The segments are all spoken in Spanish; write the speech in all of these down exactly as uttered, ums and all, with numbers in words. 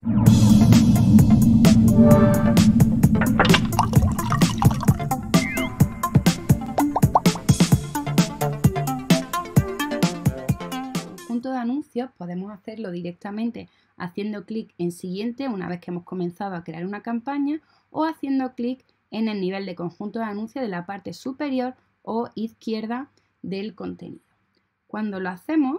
Conjunto de anuncios podemos hacerlo directamente haciendo clic en siguiente una vez que hemos comenzado a crear una campaña o haciendo clic en el nivel de conjunto de anuncios de la parte superior o izquierda del contenido. Cuando lo hacemos,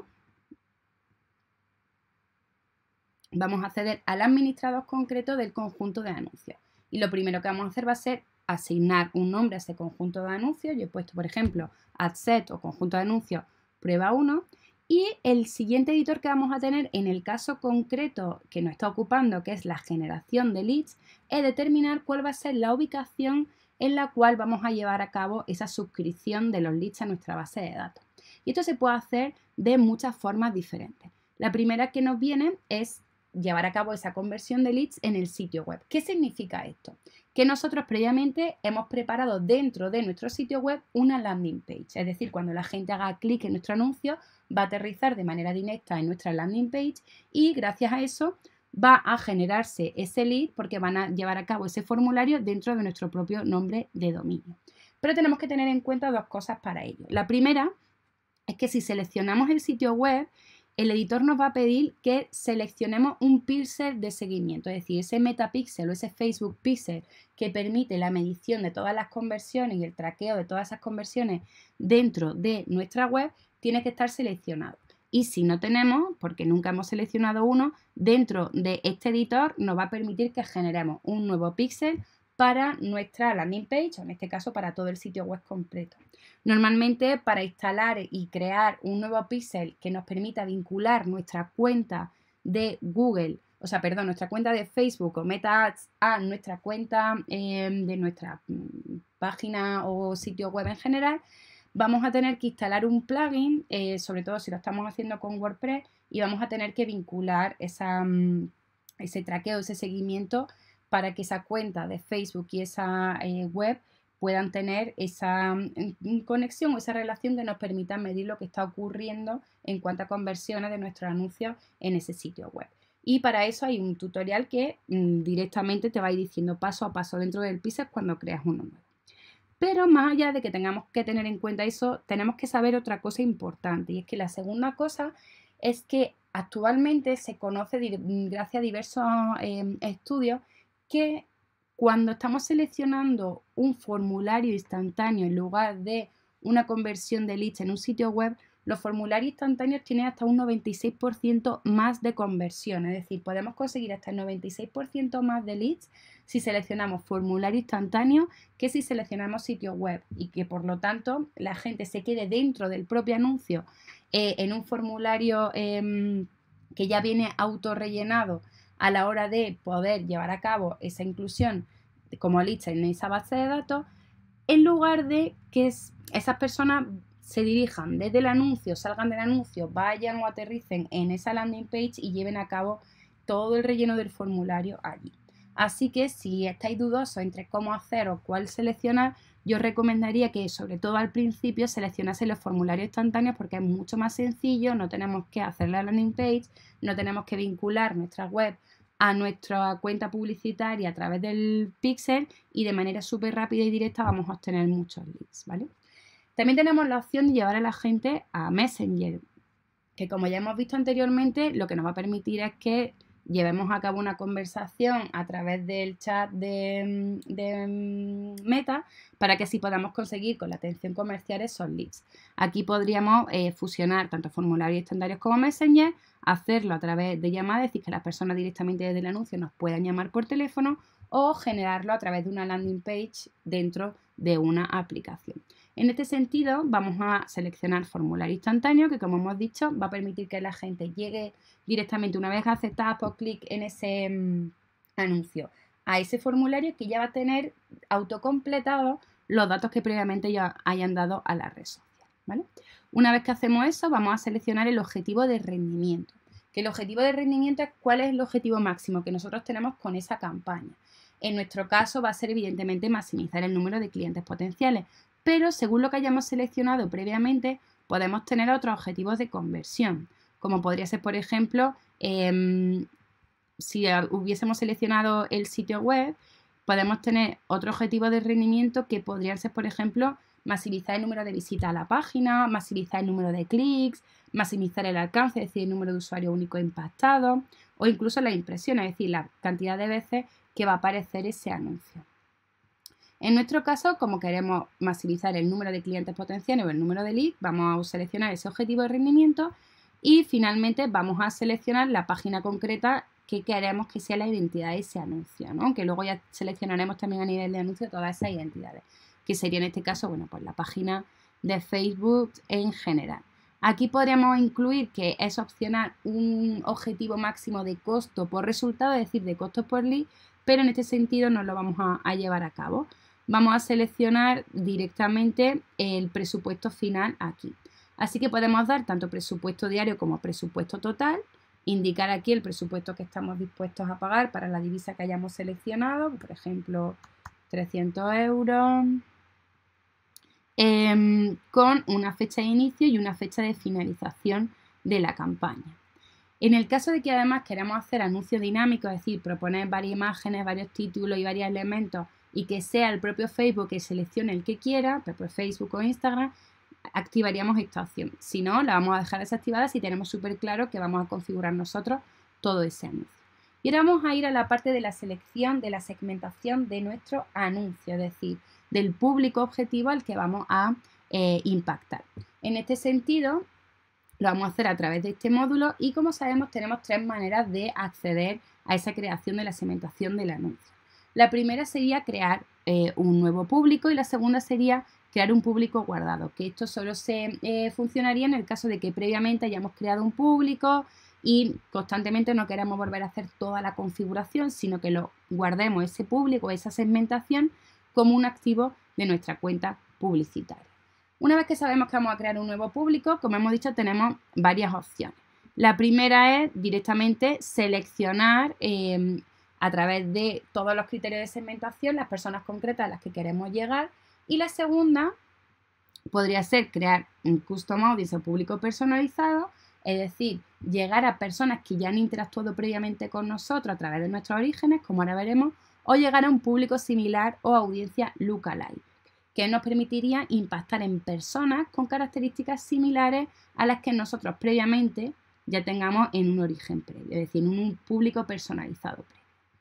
vamos a acceder al administrador concreto del conjunto de anuncios. Y lo primero que vamos a hacer va a ser asignar un nombre a ese conjunto de anuncios. Yo he puesto, por ejemplo, adset o conjunto de anuncios prueba uno. Y el siguiente editor que vamos a tener en el caso concreto que nos está ocupando, que es la generación de leads, es determinar cuál va a ser la ubicación en la cual vamos a llevar a cabo esa suscripción de los leads a nuestra base de datos. Y esto se puede hacer de muchas formas diferentes. La primera que nos viene es llevar a cabo esa conversión de leads en el sitio web. ¿Qué significa esto? Que nosotros previamente hemos preparado dentro de nuestro sitio web una landing page. Es decir, cuando la gente haga clic en nuestro anuncio, va a aterrizar de manera directa en nuestra landing page y gracias a eso va a generarse ese lead porque van a llevar a cabo ese formulario dentro de nuestro propio nombre de dominio. Pero tenemos que tener en cuenta dos cosas para ello. La primera es que si seleccionamos el sitio web, el editor nos va a pedir que seleccionemos un píxel de seguimiento, es decir, ese metapíxel o ese Facebook pixel que permite la medición de todas las conversiones y el traqueo de todas esas conversiones dentro de nuestra web, tiene que estar seleccionado. Y si no tenemos, porque nunca hemos seleccionado uno, dentro de este editor nos va a permitir que generemos un nuevo píxel para nuestra landing page, o en este caso para todo el sitio web completo. Normalmente para instalar y crear un nuevo píxel que nos permita vincular nuestra cuenta de Google, o sea, perdón, nuestra cuenta de Facebook o Meta Ads a nuestra cuenta eh, de nuestra mm, página o sitio web en general, vamos a tener que instalar un plugin, eh, sobre todo si lo estamos haciendo con WordPress, y vamos a tener que vincular esa, mm, ese traqueo, ese seguimiento para que esa cuenta de Facebook y esa eh, web puedan tener esa mm, conexión o esa relación que nos permita medir lo que está ocurriendo en cuanto a conversiones de nuestros anuncios en ese sitio web. Y para eso hay un tutorial que mm, directamente te va a ir diciendo paso a paso dentro del píxel cuando creas uno nuevo. Pero más allá de que tengamos que tener en cuenta eso, tenemos que saber otra cosa importante, y es que la segunda cosa es que actualmente se conoce, gracias a diversos eh, estudios, que cuando estamos seleccionando un formulario instantáneo en lugar de una conversión de leads en un sitio web, los formularios instantáneos tienen hasta un noventa y seis por ciento más de conversión, es decir, podemos conseguir hasta el noventa y seis por ciento más de leads si seleccionamos formulario instantáneo que si seleccionamos sitio web, y que por lo tanto la gente se quede dentro del propio anuncio eh, en un formulario eh, que ya viene autorrellenado a la hora de poder llevar a cabo esa inclusión como leads en esa base de datos, en lugar de que esas personas se dirijan desde el anuncio, salgan del anuncio, vayan o aterricen en esa landing page y lleven a cabo todo el relleno del formulario allí. Así que si estáis dudosos entre cómo hacer o cuál seleccionar, yo os recomendaría que sobre todo al principio seleccionasen los formularios instantáneos porque es mucho más sencillo, no tenemos que hacer la landing page, no tenemos que vincular nuestra web a nuestra cuenta publicitaria a través del píxel y de manera súper rápida y directa vamos a obtener muchos leads, ¿vale? También tenemos la opción de llevar a la gente a Messenger, que como ya hemos visto anteriormente, lo que nos va a permitir es que llevemos a cabo una conversación a través del chat de, de Meta para que así podamos conseguir con la atención comercial esos leads. Aquí podríamos eh, fusionar tanto formularios estándares como Messenger, hacerlo a través de llamadas, es decir, que las personas directamente desde el anuncio nos puedan llamar por teléfono, o generarlo a través de una landing page dentro de una aplicación. En este sentido, vamos a seleccionar formulario instantáneo, que como hemos dicho, va a permitir que la gente llegue directamente, una vez aceptada por clic en ese mmm, anuncio, a ese formulario que ya va a tener autocompletado los datos que previamente ya hayan dado a la red social, ¿vale? Una vez que hacemos eso, vamos a seleccionar el objetivo de rendimiento. Que el objetivo de rendimiento es cuál es el objetivo máximo que nosotros tenemos con esa campaña. En nuestro caso va a ser evidentemente maximizar el número de clientes potenciales, pero según lo que hayamos seleccionado previamente podemos tener otros objetivos de conversión, como podría ser, por ejemplo, eh, si hubiésemos seleccionado el sitio web, podemos tener otro objetivo de rendimiento que podrían ser, por ejemplo, maximizar el número de visitas a la página, maximizar el número de clics, maximizar el alcance, es decir, el número de usuarios únicos impactados, o incluso las impresiones, es decir, la cantidad de veces que va a aparecer ese anuncio. En nuestro caso, como queremos maximizar el número de clientes potenciales o el número de leads, vamos a seleccionar ese objetivo de rendimiento y finalmente vamos a seleccionar la página concreta que queremos que sea la identidad de ese anuncio, ¿no? Que luego ya seleccionaremos también a nivel de anuncio todas esas identidades, que sería en este caso, bueno, pues la página de Facebook en general. Aquí podríamos incluir que es opcional un objetivo máximo de costo por resultado, es decir, de costo por lead, pero en este sentido no lo vamos a, a llevar a cabo. Vamos a seleccionar directamente el presupuesto final aquí. Así que podemos dar tanto presupuesto diario como presupuesto total, indicar aquí el presupuesto que estamos dispuestos a pagar para la divisa que hayamos seleccionado, por ejemplo, trescientos euros, eh, con una fecha de inicio y una fecha de finalización de la campaña. En el caso de que además queramos hacer anuncios dinámicos, es decir, proponer varias imágenes, varios títulos y varios elementos y que sea el propio Facebook que seleccione el que quiera, pues Facebook o Instagram, activaríamos esta opción. Si no, la vamos a dejar desactivada si tenemos súper claro que vamos a configurar nosotros todo ese anuncio. Y ahora vamos a ir a la parte de la selección, de la segmentación de nuestro anuncio, es decir, del público objetivo al que vamos a eh, impactar. En este sentido, lo vamos a hacer a través de este módulo y como sabemos tenemos tres maneras de acceder a esa creación de la segmentación del anuncio. La primera sería crear eh, un nuevo público y la segunda sería crear un público guardado, que esto solo se eh, funcionaría en el caso de que previamente hayamos creado un público y constantemente no queremos volver a hacer toda la configuración, sino que lo guardemos ese público, esa segmentación como un activo de nuestra cuenta publicitaria. Una vez que sabemos que vamos a crear un nuevo público, como hemos dicho, tenemos varias opciones. La primera es directamente seleccionar eh, a través de todos los criterios de segmentación las personas concretas a las que queremos llegar. Y la segunda podría ser crear un custom audience o público personalizado, es decir, llegar a personas que ya han interactuado previamente con nosotros a través de nuestros orígenes, como ahora veremos, o llegar a un público similar o audiencia lookalike, que nos permitiría impactar en personas con características similares a las que nosotros previamente ya tengamos en un origen previo, es decir, en un público personalizado previo.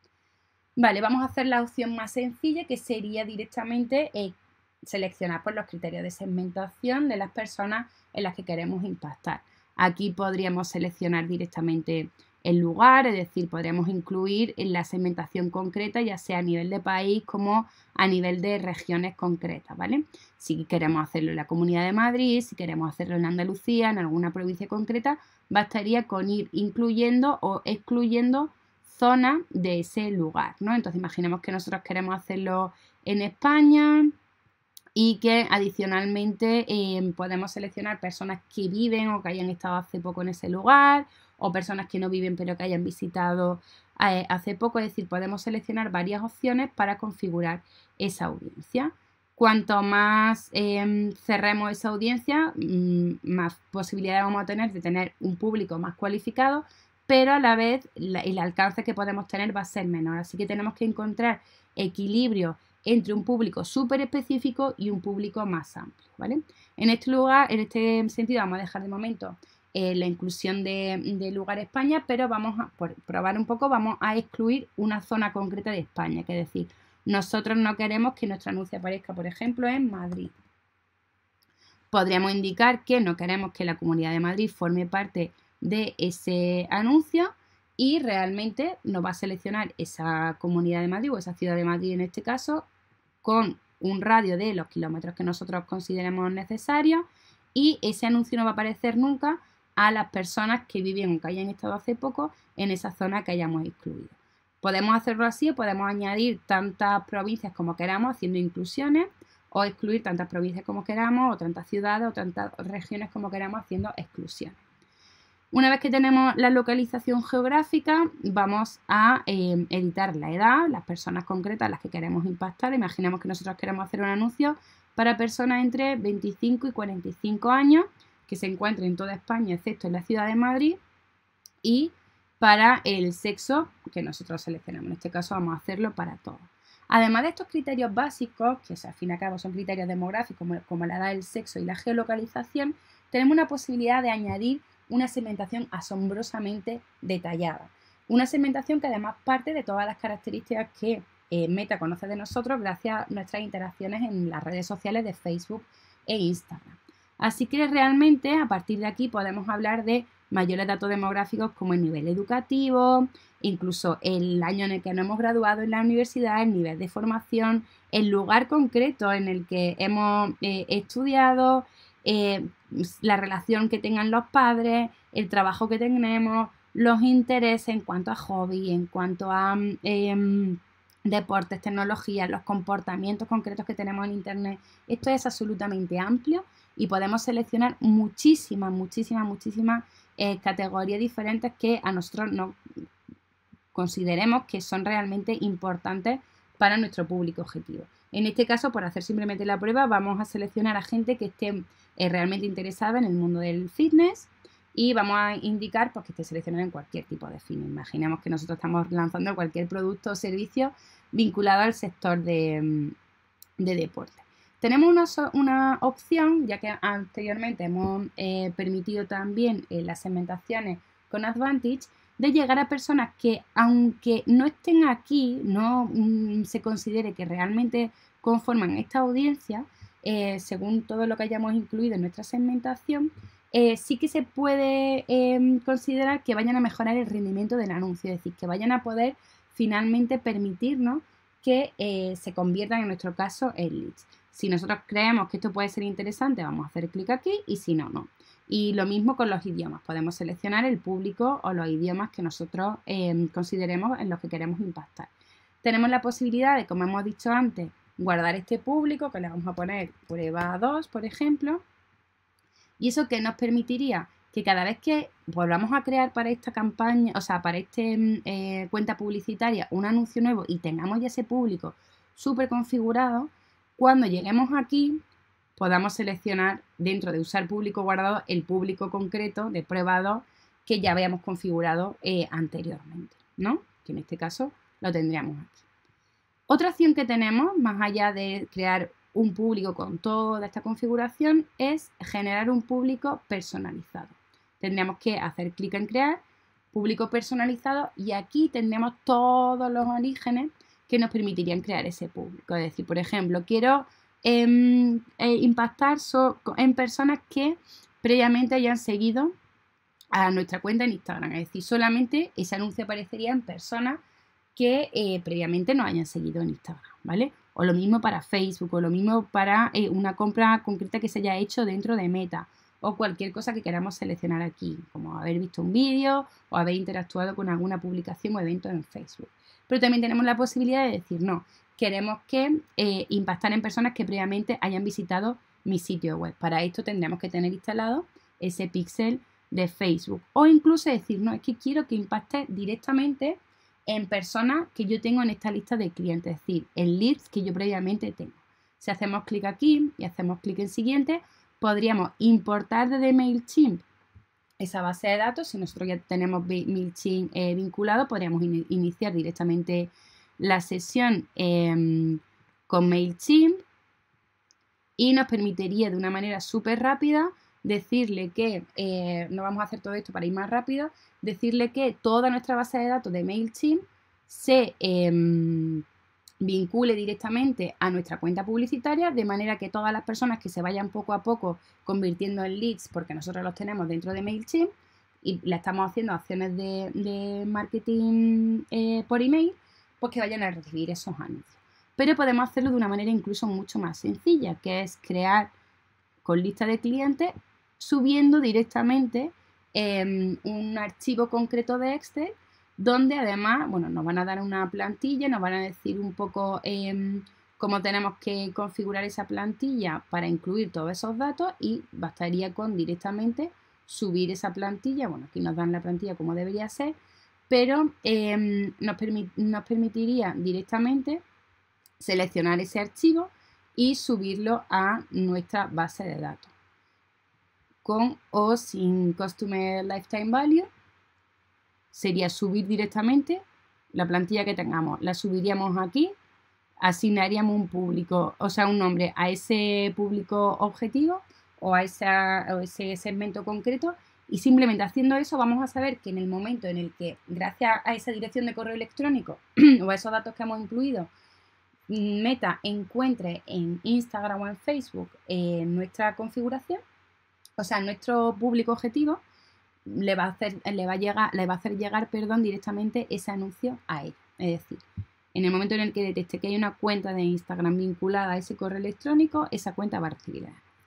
Vale, vamos a hacer la opción más sencilla, que sería directamente eh, seleccionar por los criterios de segmentación de las personas en las que queremos impactar. Aquí podríamos seleccionar directamente el lugar, es decir, podríamos incluir en la segmentación concreta, ya sea a nivel de país como a nivel de regiones concretas, ¿vale? Si queremos hacerlo en la Comunidad de Madrid, si queremos hacerlo en Andalucía, en alguna provincia concreta, bastaría con ir incluyendo o excluyendo zonas de ese lugar, ¿no? Entonces imaginemos que nosotros queremos hacerlo en España y que adicionalmente eh, podemos seleccionar personas que viven o que hayan estado hace poco en ese lugar o personas que no viven pero que hayan visitado eh, hace poco, es decir, podemos seleccionar varias opciones para configurar esa audiencia. Cuanto más eh, cerremos esa audiencia, mmm, más posibilidades vamos a tener de tener un público más cualificado, pero a la vez la, el alcance que podemos tener va a ser menor. Así que tenemos que encontrar equilibrio entre un público súper específico y un público más amplio, ¿vale? En este lugar, en este sentido, vamos a dejar de momento eh, la inclusión de, de lugar España, pero vamos a, por probar un poco, vamos a excluir una zona concreta de España, que es decir, nosotros no queremos que nuestro anuncio aparezca, por ejemplo, en Madrid. Podríamos indicar que no queremos que la Comunidad de Madrid forme parte de ese anuncio y realmente nos va a seleccionar esa Comunidad de Madrid o esa Ciudad de Madrid en este caso con un radio de los kilómetros que nosotros consideremos necesarios y ese anuncio no va a aparecer nunca a las personas que viven o que hayan estado hace poco en esa zona que hayamos excluido. Podemos hacerlo así o podemos añadir tantas provincias como queramos haciendo inclusiones o excluir tantas provincias como queramos o tantas ciudades o tantas regiones como queramos haciendo exclusiones. Una vez que tenemos la localización geográfica, vamos a eh, editar la edad, las personas concretas a las que queremos impactar. Imaginemos que nosotros queremos hacer un anuncio para personas entre veinticinco y cuarenta y cinco años que se encuentren en toda España, excepto en la ciudad de Madrid, y para el sexo que nosotros seleccionamos. En este caso vamos a hacerlo para todos. Además de estos criterios básicos, que al fin y al cabo son criterios demográficos como, como la edad, el sexo y la geolocalización, tenemos una posibilidad de añadir una segmentación asombrosamente detallada. Una segmentación que además parte de todas las características que eh, Meta conoce de nosotros gracias a nuestras interacciones en las redes sociales de Facebook e Instagram. Así que realmente a partir de aquí podemos hablar de mayores datos demográficos como el nivel educativo, incluso el año en el que nos hemos graduado en la universidad, el nivel de formación, el lugar concreto en el que hemos eh, estudiado, eh, la relación que tengan los padres, el trabajo que tenemos, los intereses en cuanto a hobby, en cuanto a eh, deportes, tecnologías, los comportamientos concretos que tenemos en Internet. Esto es absolutamente amplio y podemos seleccionar muchísimas, muchísimas, muchísimas eh, categorías diferentes que a nosotros nos consideremos que son realmente importantes para nuestro público objetivo. En este caso, por hacer simplemente la prueba, vamos a seleccionar a gente que esté eh, realmente interesada en el mundo del fitness y vamos a indicar pues, que esté seleccionado en cualquier tipo de fitness. Imaginemos que nosotros estamos lanzando cualquier producto o servicio vinculado al sector de, de deporte. Tenemos una, una, opción, ya que anteriormente hemos eh, permitido también eh, las segmentaciones con Advantage, de llegar a personas que, aunque no estén aquí, no mm, se considere que realmente conforman esta audiencia, eh, según todo lo que hayamos incluido en nuestra segmentación, eh, sí que se puede eh, considerar que vayan a mejorar el rendimiento del anuncio, es decir, que vayan a poder finalmente permitirnos que eh, se conviertan en nuestro caso en leads. Si nosotros creemos que esto puede ser interesante, vamos a hacer clic aquí y si no, no. Y lo mismo con los idiomas. Podemos seleccionar el público o los idiomas que nosotros eh, consideremos en los que queremos impactar. Tenemos la posibilidad de, como hemos dicho antes, guardar este público, que le vamos a poner prueba dos, por ejemplo. Y eso que nos permitiría que cada vez que volvamos a crear para esta campaña, o sea, para esta eh, cuenta publicitaria un anuncio nuevo y tengamos ya ese público súper configurado, cuando lleguemos aquí podamos seleccionar dentro de usar público guardado el público concreto de prueba dos que ya habíamos configurado eh, anteriormente, ¿no? Que en este caso lo tendríamos aquí. Otra opción que tenemos, más allá de crear un público con toda esta configuración, es generar un público personalizado. Tendríamos que hacer clic en crear, público personalizado, y aquí tendremos todos los orígenes que nos permitirían crear ese público. Es decir, por ejemplo, quiero eh, eh, impactar so, en personas que previamente hayan seguido a nuestra cuenta en Instagram. Es decir, solamente ese anuncio aparecería en personas que eh, previamente nos hayan seguido en Instagram, ¿vale? O lo mismo para Facebook, o lo mismo para eh, una compra concreta que se haya hecho dentro de Meta, o cualquier cosa que queramos seleccionar aquí, como haber visto un vídeo o haber interactuado con alguna publicación o evento en Facebook. Pero también tenemos la posibilidad de decir, no, queremos que eh, impactar en personas que previamente hayan visitado mi sitio web. Para esto tendremos que tener instalado ese píxel de Facebook. O incluso decir, no, es que quiero que impacte directamente en personas que yo tengo en esta lista de clientes, es decir, en leads que yo previamente tengo. Si hacemos clic aquí y hacemos clic en siguiente, podríamos importar desde MailChimp esa base de datos. Si nosotros ya tenemos MailChimp eh, vinculado, podríamos in iniciar directamente la sesión eh, con MailChimp y nos permitiría de una manera súper rápida decirle que, eh, no vamos a hacer todo esto para ir más rápido, decirle que toda nuestra base de datos de MailChimp se eh, vincule directamente a nuestra cuenta publicitaria, de manera que todas las personas que se vayan poco a poco convirtiendo en leads, porque nosotros los tenemos dentro de MailChimp y le estamos haciendo acciones de, de marketing eh, por email, pues que vayan a recibir esos anuncios. Pero podemos hacerlo de una manera incluso mucho más sencilla, que es crear con lista de clientes, subiendo directamente eh, un archivo concreto de Excel, donde además, bueno, nos van a dar una plantilla, nos van a decir un poco eh, cómo tenemos que configurar esa plantilla para incluir todos esos datos, y bastaría con directamente subir esa plantilla. Bueno, aquí nos dan la plantilla como debería ser, pero eh, nos, permit nos permitiría directamente seleccionar ese archivo y subirlo a nuestra base de datos, con o sin Customer Lifetime Value. sería subir directamente la plantilla que tengamos. La subiríamos aquí, asignaríamos un público, o sea, un nombre a ese público objetivo o a, esa, o ese segmento concreto, y simplemente haciendo eso vamos a saber que en el momento en el que, gracias a esa dirección de correo electrónico o a esos datos que hemos incluido, Meta encuentre en Instagram o en Facebook eh, nuestra configuración, o sea, nuestro público objetivo, le va a hacer, le va a llegar, le va a hacer llegar, perdón, directamente ese anuncio a ella. Es decir, en el momento en el que detecte que hay una cuenta de Instagram vinculada a ese correo electrónico, esa cuenta va a recibir el anuncio.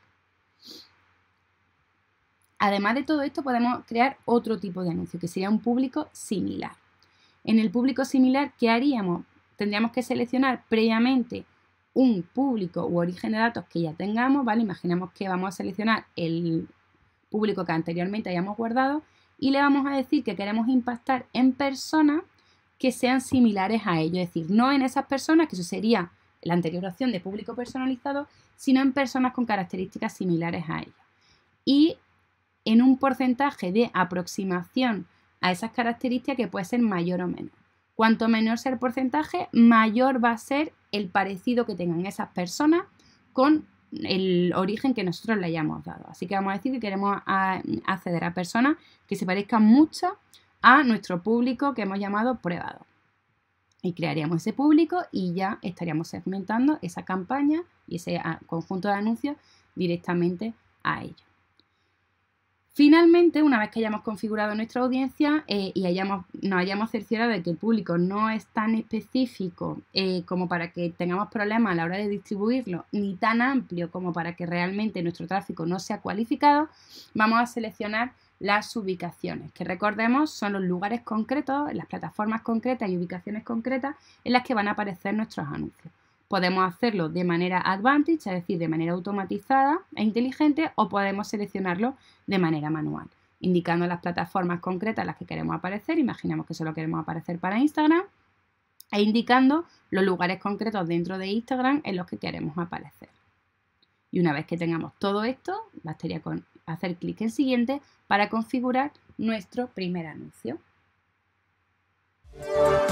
Además de todo esto, podemos crear otro tipo de anuncio, que sería un público similar. En el público similar, ¿qué haríamos? Tendríamos que seleccionar previamente un público u origen de datos que ya tengamos, ¿vale? Imaginemos que vamos a seleccionar el público que anteriormente hayamos guardado y le vamos a decir que queremos impactar en personas que sean similares a ello, es decir, no en esas personas, que eso sería la anterior opción de público personalizado, sino en personas con características similares a ellas. Y en un porcentaje de aproximación a esas características que puede ser mayor o menor. Cuanto menor sea el porcentaje, mayor va a ser el parecido que tengan esas personas con el origen que nosotros le hayamos dado. Así que vamos a decir que queremos a, acceder a personas que se parezcan mucho a nuestro público que hemos llamado prueba dos. Y crearíamos ese público y ya estaríamos segmentando esa campaña y ese conjunto de anuncios directamente a ellos. Finalmente, una vez que hayamos configurado nuestra audiencia eh, y hayamos, nos hayamos cerciorado de que el público no es tan específico eh, como para que tengamos problemas a la hora de distribuirlo, ni tan amplio como para que realmente nuestro tráfico no sea cualificado, vamos a seleccionar las ubicaciones, que recordemos son los lugares concretos, las plataformas concretas y ubicaciones concretas en las que van a aparecer nuestros anuncios. Podemos hacerlo de manera advantage, es decir, de manera automatizada e inteligente, o podemos seleccionarlo de manera manual, indicando las plataformas concretas en las que queremos aparecer. Imaginemos que solo queremos aparecer para Instagram, e indicando los lugares concretos dentro de Instagram en los que queremos aparecer. Y una vez que tengamos todo esto, bastaría con hacer clic en siguiente para configurar nuestro primer anuncio.